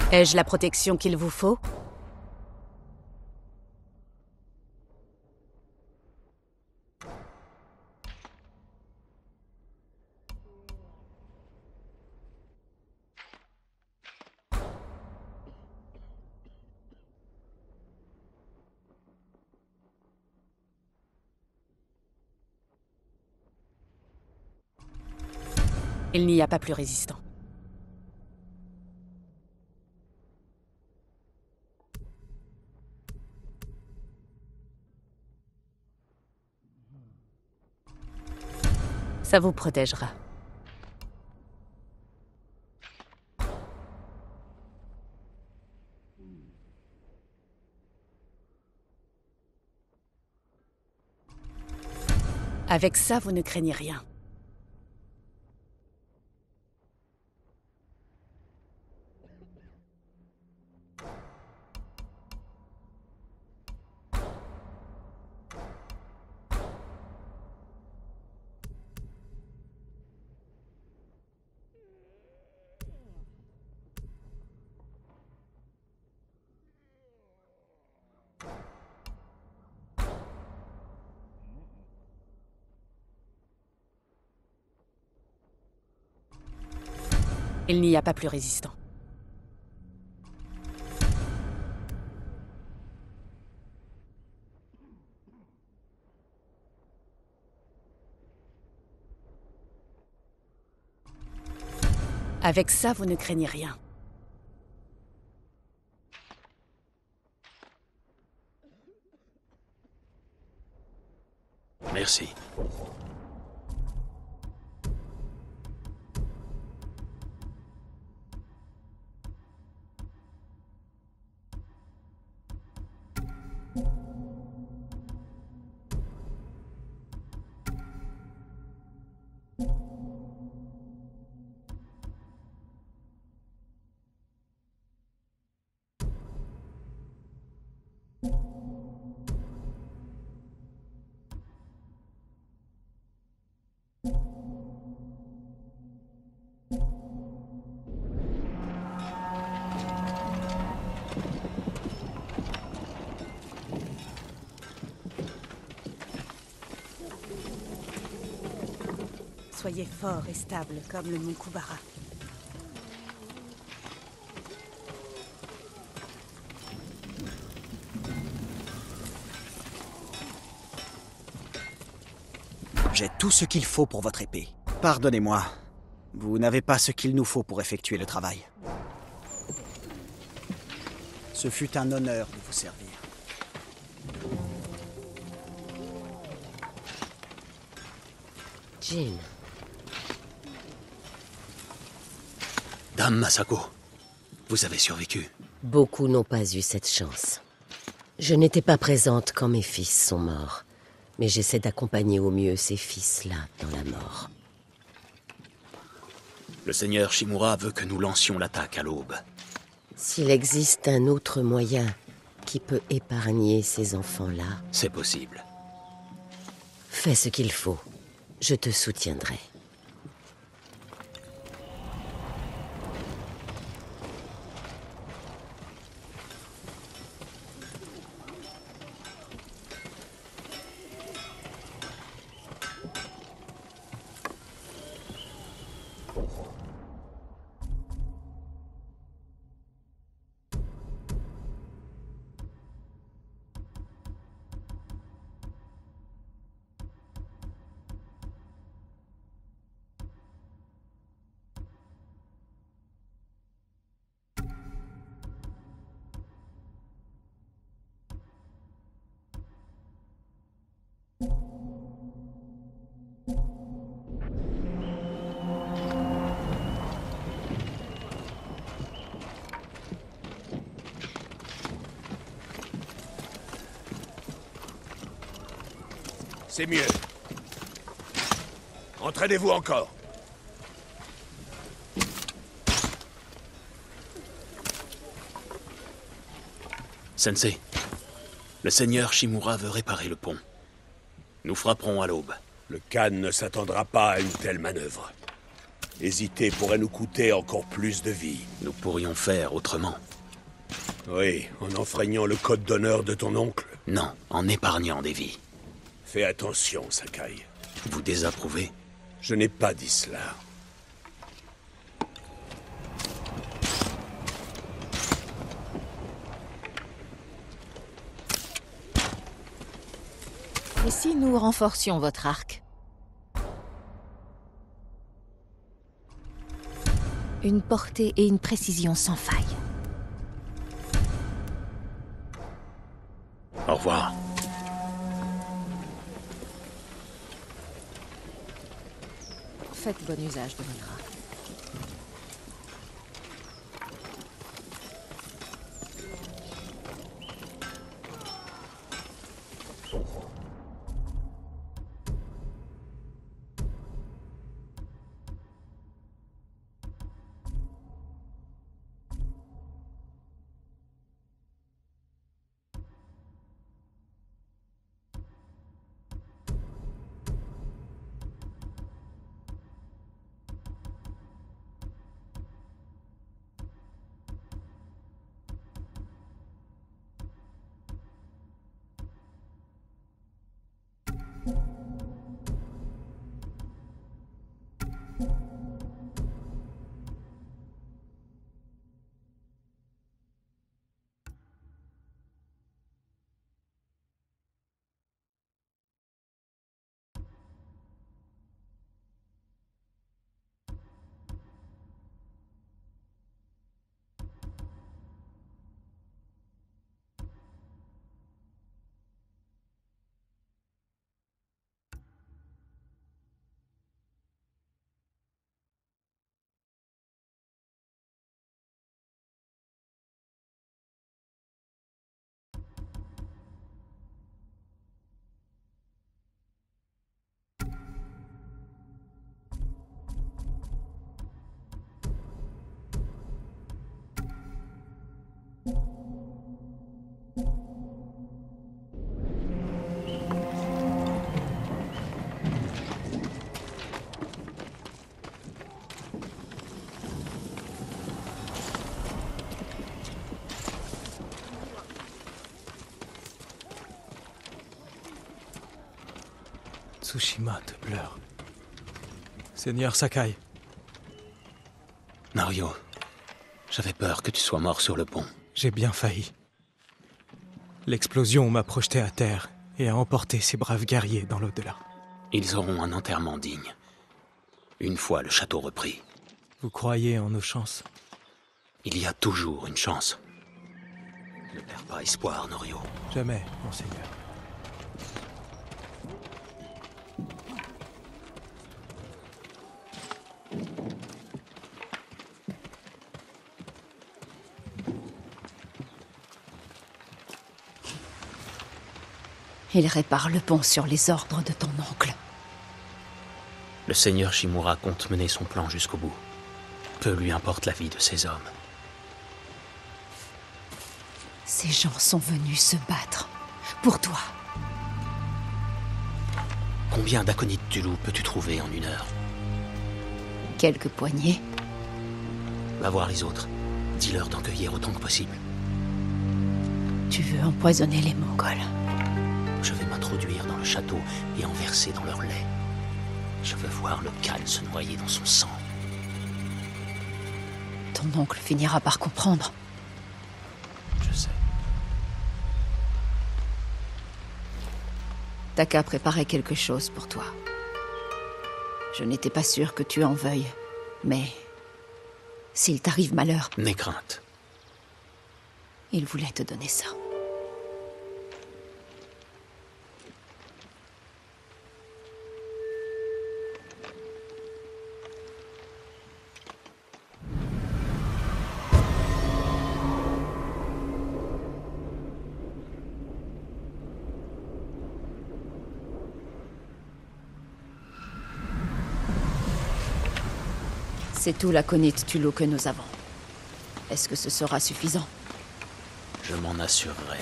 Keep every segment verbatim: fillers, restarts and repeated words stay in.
Ai-je la protection qu'il vous faut? Il n'y a pas plus résistant. Ça vous protégera. Avec ça, vous ne craignez rien. Il n'y a pas plus résistant. Avec ça, vous ne craignez rien. Merci. Soyez fort et stable comme le mont Kubara. J'ai tout ce qu'il faut pour votre épée. Pardonnez-moi, vous n'avez pas ce qu'il nous faut pour effectuer le travail. Ce fut un honneur de vous servir. Jin. Dame Masako, vous avez survécu. Beaucoup n'ont pas eu cette chance. Je n'étais pas présente quand mes fils sont morts, mais j'essaie d'accompagner au mieux ces fils-là dans la mort. Le seigneur Shimura veut que nous lancions l'attaque à l'aube. S'il existe un autre moyen qui peut épargner ces enfants-là... C'est possible. Fais ce qu'il faut. Je te soutiendrai. C'est mieux. Entraînez-vous encore. Sensei, le seigneur Shimura veut réparer le pont. Nous frapperons à l'aube. Le Khan ne s'attendra pas à une telle manœuvre. Hésiter pourrait nous coûter encore plus de vie. Nous pourrions faire autrement. Oui, en enfreignant le code d'honneur de ton oncle. Non, en épargnant des vies. Fais attention, Sakai. Vous désapprouvez? Je n'ai pas dit cela. Et si nous renforcions votre arc? Une portée et une précision sans faille. Au revoir. Faites bon usage de votre arc. Tsushima te pleure. Seigneur Sakai. Nario, j'avais peur que tu sois mort sur le pont. J'ai bien failli. L'explosion m'a projeté à terre et a emporté ces braves guerriers dans l'au-delà. Ils auront un enterrement digne. Une fois le château repris. Vous croyez en nos chances? Il y a toujours une chance. Ne perds pas espoir, Norio. Jamais, monseigneur. Il répare le pont sur les ordres de ton oncle. Le seigneur Shimura compte mener son plan jusqu'au bout. Peu lui importe la vie de ses hommes. Ces gens sont venus se battre. Pour toi. Combien d'aconites du loup peux-tu trouver en une heure? Quelques poignées. Va voir les autres. Dis-leur d'en cueillir autant que possible. Tu veux empoisonner les Mongols? Je vais m'introduire dans le château et en verser dans leur lait. Je veux voir le Khan se noyer dans son sang. Ton oncle finira par comprendre. Je sais. Taka préparait quelque chose pour toi. Je n'étais pas sûr que tu en veuilles, mais s'il t'arrive malheur, N'aie crainte. il voulait te donner ça. C'est tout l'aconite Tulo que nous avons. Est-ce que ce sera suffisant? Je m'en assurerai.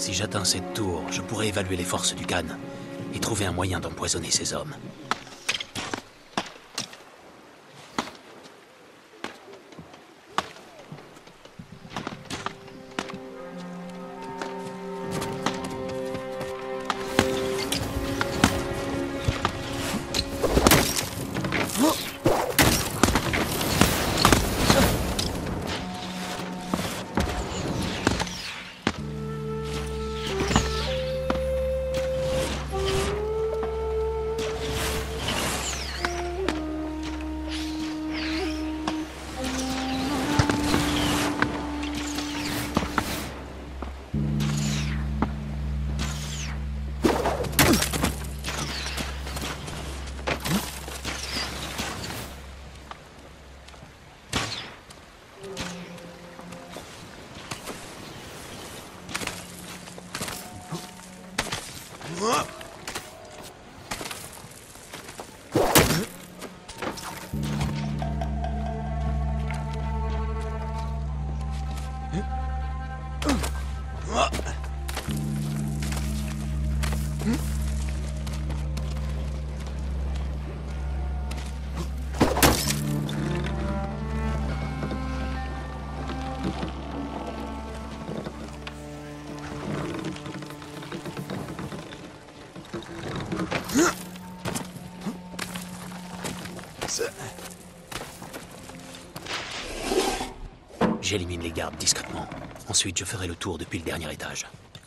Si j'atteins cette tour, je pourrai évaluer les forces du Khan et trouver un moyen d'empoisonner ses hommes. J'élimine les gardes discrètement. Ensuite, je ferai le tour depuis le dernier étage.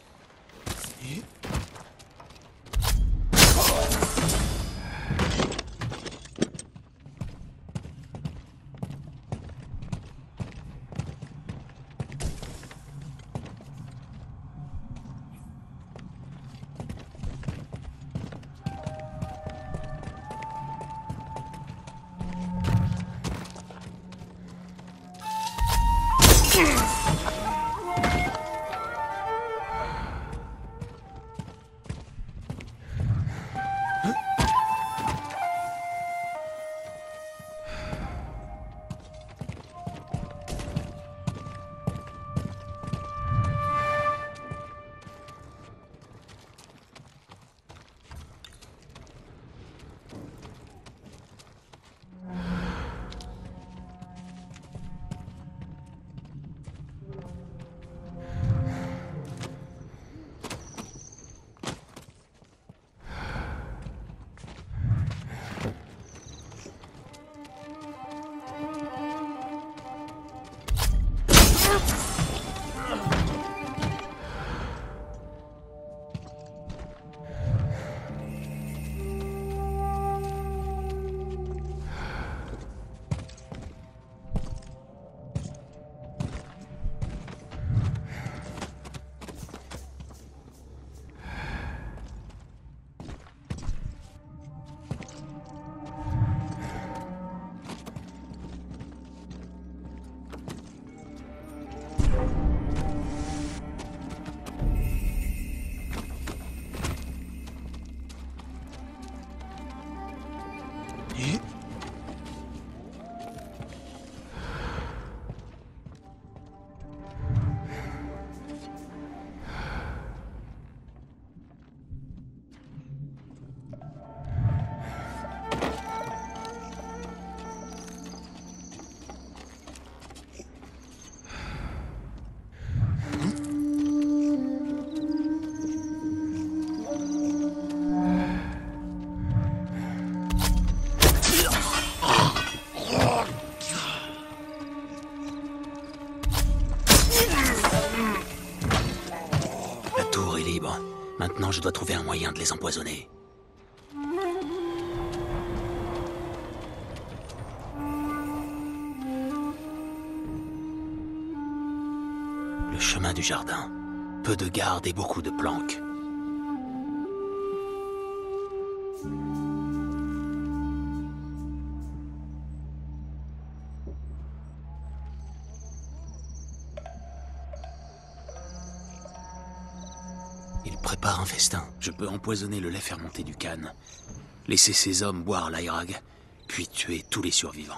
Maintenant, je dois trouver un moyen de les empoisonner. Le chemin du jardin. Peu de gardes et beaucoup de planques. Il prépare un festin. Je peux empoisonner le lait fermenté du Khan, laisser ses hommes boire l'airag, puis tuer tous les survivants.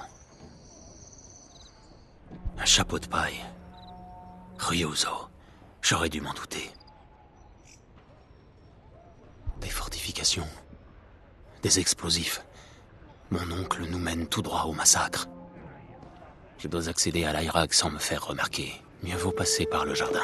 Un chapeau de paille. Ryuzo. J'aurais dû m'en douter. fortifications. Des explosifs. Mon oncle nous mène tout droit au massacre. Je dois accéder à l'Airac sans me faire remarquer. Mieux vaut passer par le jardin.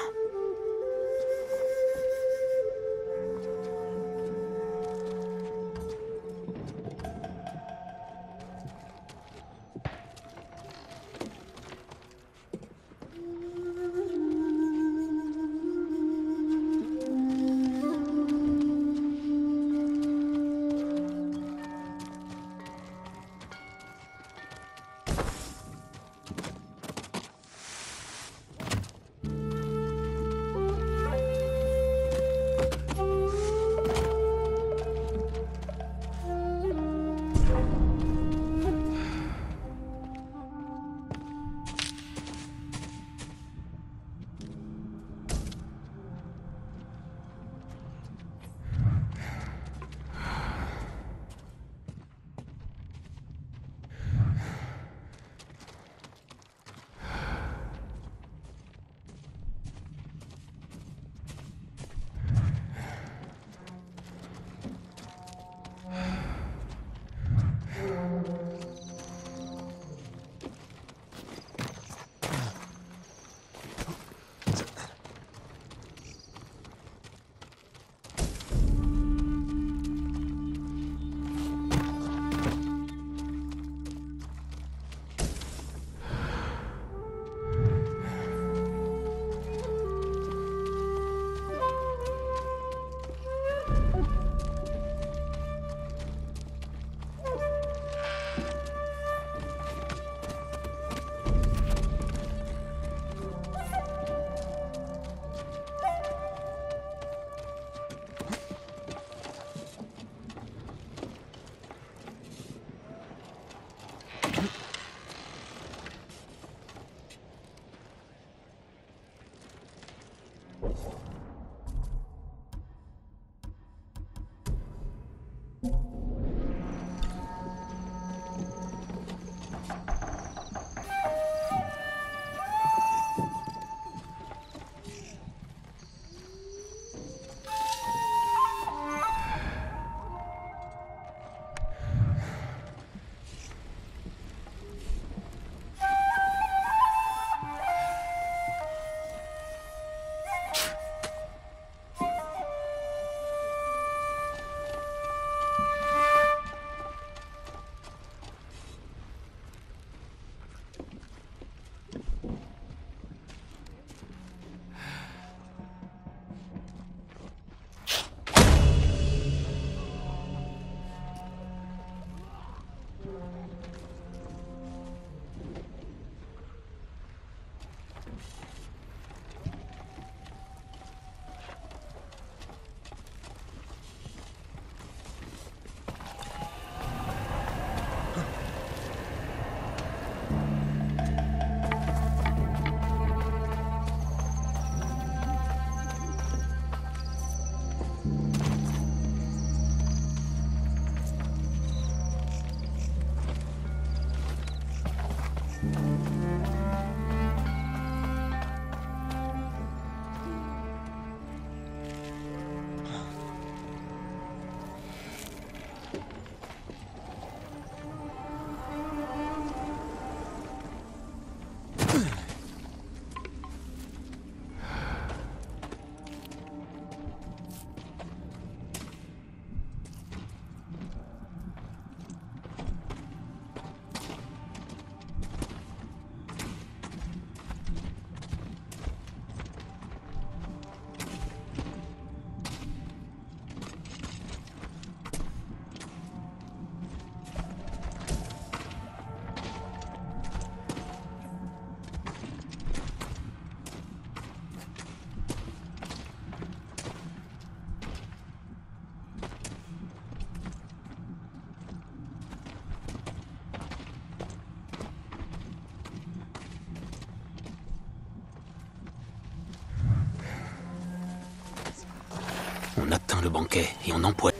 On atteint le banquet et on empoigne.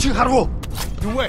Chiharu! Ouais.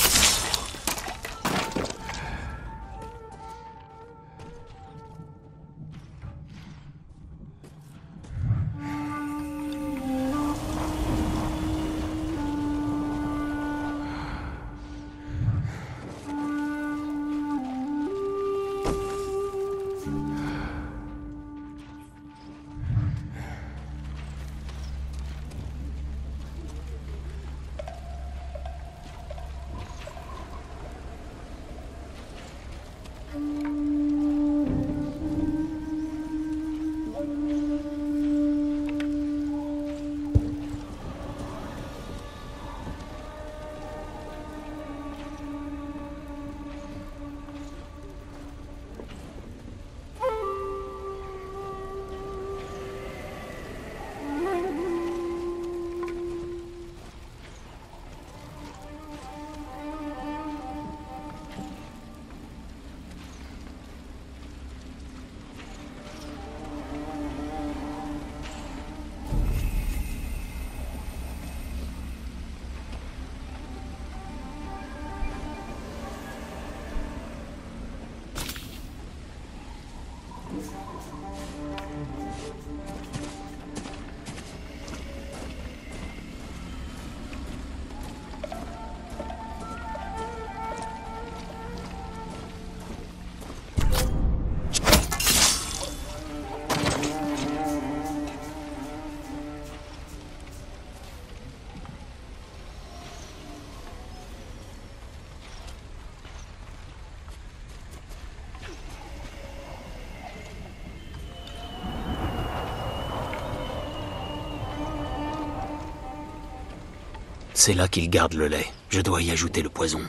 C'est là qu'il garde le lait. Je dois y ajouter le poison.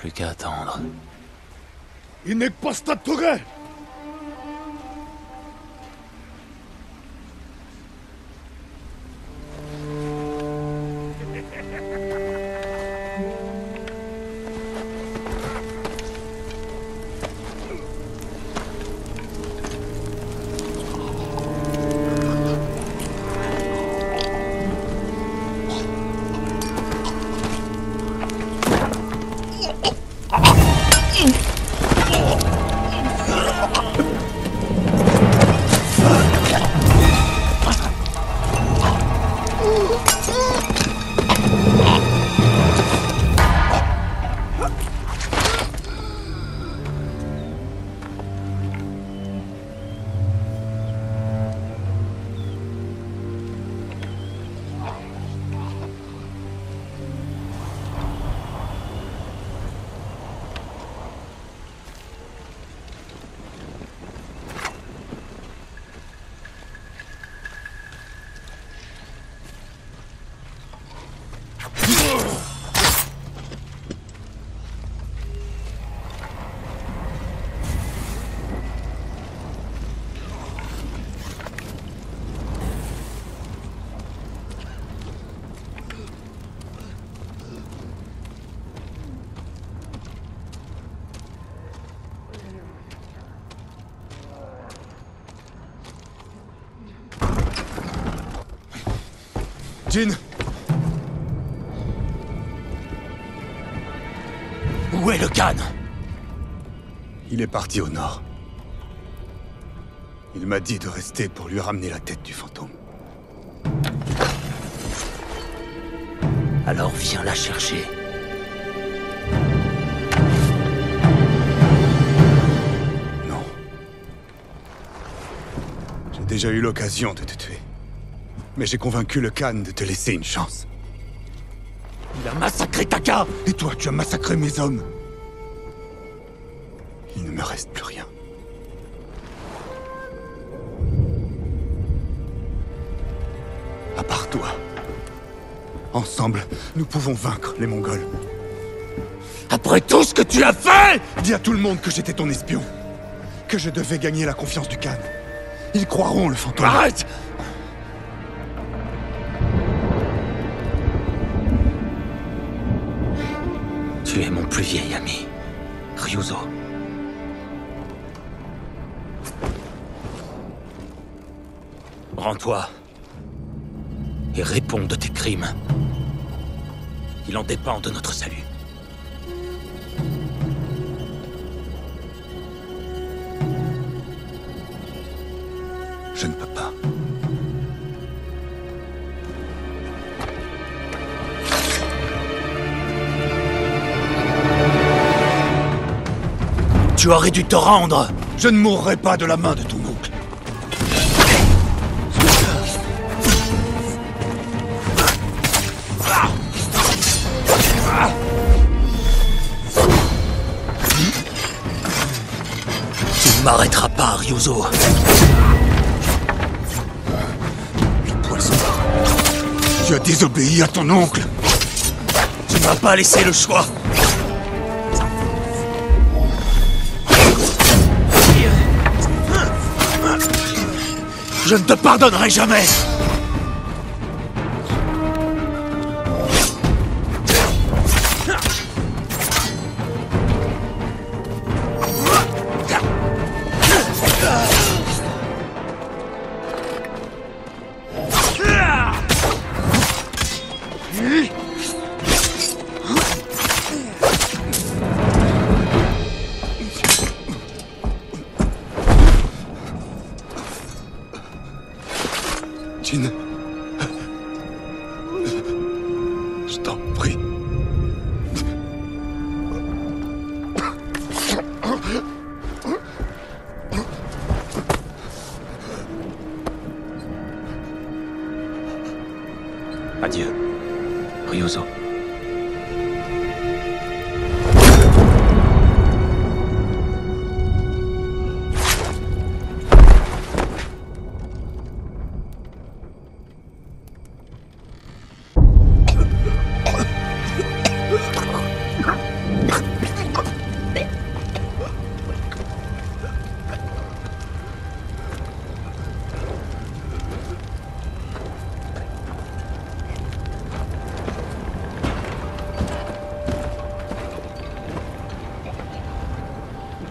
Plus qu'à attendre. Inek pasta toge! Jin! Où est le Khan? Il est parti au nord. Il m'a dit de rester pour lui ramener la tête du fantôme. Alors viens la chercher. Non. J'ai déjà eu l'occasion de te tuer. Mais j'ai convaincu le Khan de te laisser une chance. Il a massacré Taka! Et toi, tu as massacré mes hommes. Il ne me reste plus rien. À part toi. Ensemble, nous pouvons vaincre les Mongols. Après tout ce que tu as fait! Dis à tout le monde que j'étais ton espion. Que je devais gagner la confiance du Khan. Ils croiront le fantôme. Arrête! Tu es mon plus vieil ami, Ryuzo. Rends-toi et réponds de tes crimes. Il en dépend de notre salut. Je ne peux pas. Tu aurais dû te rendre! Je ne mourrai pas de la main de ton oncle. Tu ne m'arrêteras pas, Ryuzo. Le poison. Tu as désobéi à ton oncle. Tu ne m'as pas laissé le choix. Je ne te pardonnerai jamais! Jin. Je t'en prie. Adieu, Ryuzo.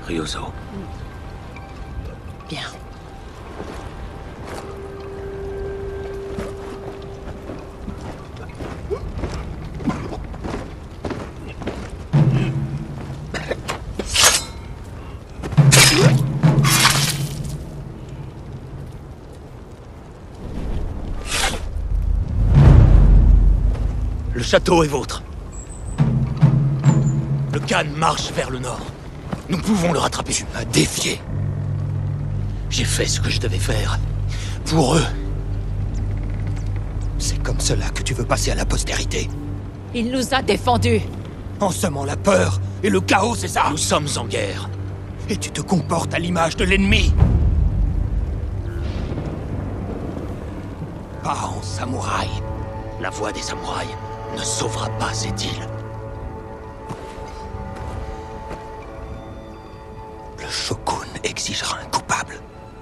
Ryuzo. Bien. Le château est vôtre. Le Khan marche vers le nord. Nous pouvons le rattraper. Tu m'as défié. J'ai fait ce que je devais faire. Pour eux. C'est comme cela que tu veux passer à la postérité. Il nous a défendus. En semant la peur et le chaos, c'est ça? Nous sommes en guerre. Et tu te comportes à l'image de l'ennemi. Pas en samouraï. La voix des samouraïs ne sauvera pas cette île. Le shogun exigera un coupable.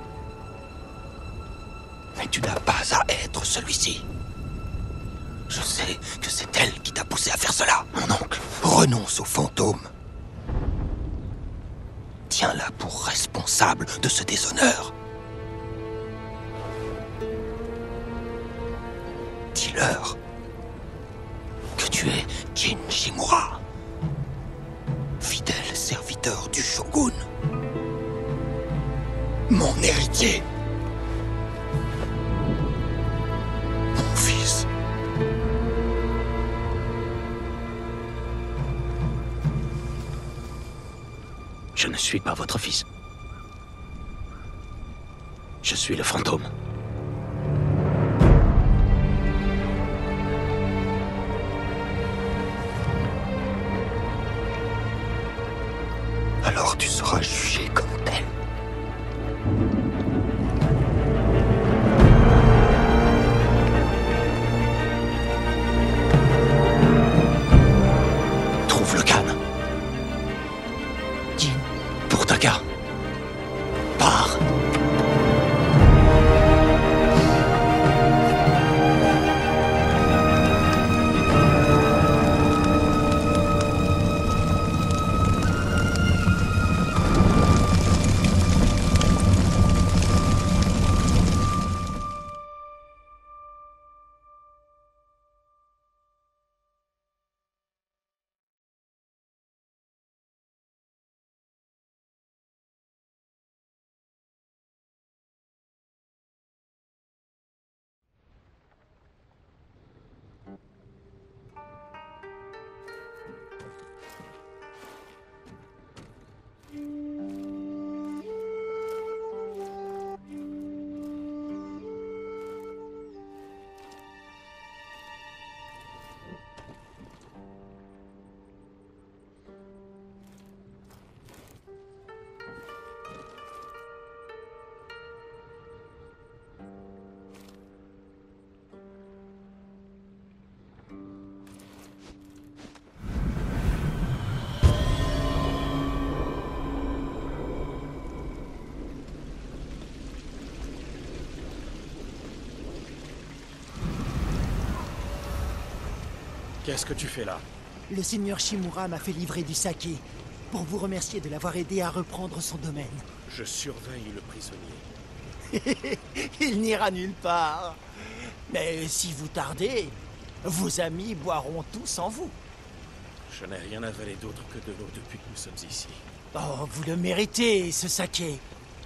Mais tu n'as pas à être celui-ci. Je sais que c'est elle qui t'a poussé à faire cela. Mon oncle, renonce au fantôme. Tiens-la pour responsable de ce déshonneur. Dis-leur que tu es Jin Shimura, fidèle serviteur du shogun, mon héritier, mon fils. Je ne suis pas votre fils. Je suis le fantôme. Alors tu seras jugé comme tel. Trouve le Khan. Jin. Pour Taka. Pars. Qu'est-ce que tu fais là? Le seigneur Shimura m'a fait livrer du saké pour vous remercier de l'avoir aidé à reprendre son domaine. Je surveille le prisonnier. Il n'ira nulle part. Mais si vous tardez, vos amis boiront tous sans vous. Je n'ai rien avalé d'autre que de l'eau depuis que nous sommes ici. Oh, vous le méritez, ce saké.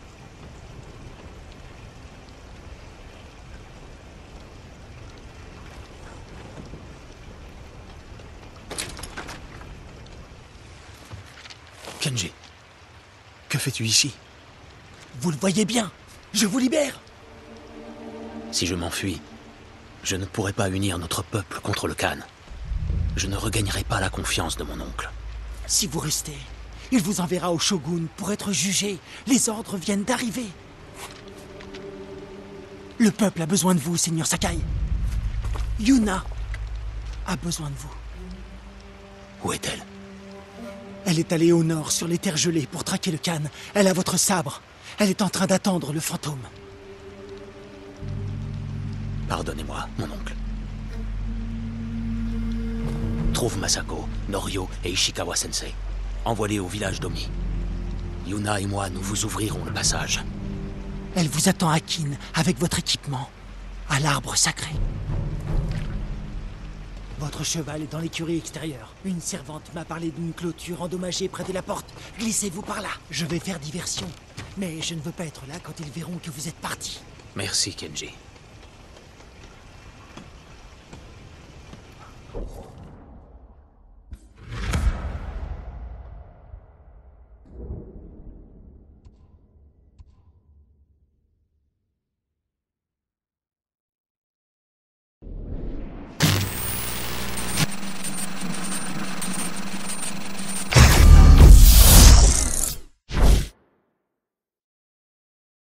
Kenji, que fais-tu ici? Vous le voyez bien, je vous libère. Si je m'enfuis, je ne pourrai pas unir notre peuple contre le Khan. Je ne regagnerai pas la confiance de mon oncle. Si vous restez, il vous enverra au shogun pour être jugé. Les ordres viennent d'arriver. Le peuple a besoin de vous, seigneur Sakai. Yuna a besoin de vous. Où est-elle? Elle est allée au nord, sur les terres gelées, pour traquer le Khan. Elle a votre sabre. Elle est en train d'attendre le fantôme. Pardonnez-moi, mon oncle. Trouve Masako, Norio et Ishikawa-sensei. Envoie-les au village d'Omi. Yuna et moi, nous vous ouvrirons le passage. Elle vous attend à Kin, avec votre équipement, à l'arbre sacré. Votre cheval est dans l'écurie extérieure. Une servante m'a parlé d'une clôture endommagée près de la porte. Glissez-vous par là. Je vais faire diversion. Mais je ne veux pas être là quand ils verront que vous êtes parti. Merci, Kenji.